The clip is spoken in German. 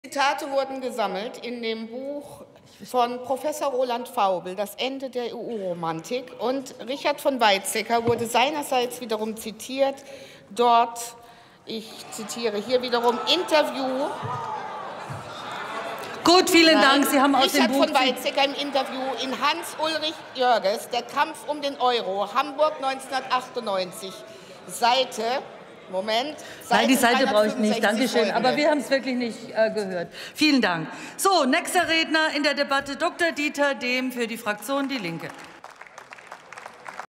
Zitate wurden gesammelt in dem Buch von Professor Roland Vaubel, Das Ende der EU-Romantik. Und Richard von Weizsäcker wurde seinerseits wiederum zitiert, dort, ich zitiere hier wiederum, Interview. Gut, vielen Dank. Sie haben aus dem Buch... Richard von Weizsäcker im Interview in Hans-Ulrich Jörges, Der Kampf um den Euro, Hamburg 1998, Seite... Moment. Nein, die Seite brauche ich nicht. Dankeschön. Aber wir haben es wirklich nicht gehört. Vielen Dank. So, nächster Redner in der Debatte, Dr. Dieter Dehm für die Fraktion Die Linke.